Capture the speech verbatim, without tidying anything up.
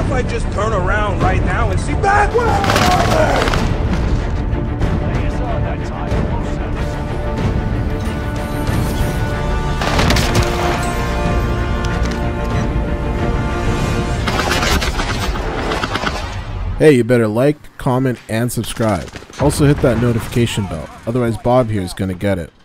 if I just turn around right now and see back where I'm going? Hey, you better like, comment, and subscribe. Also hit that notification bell, otherwise Bob here is gonna get it.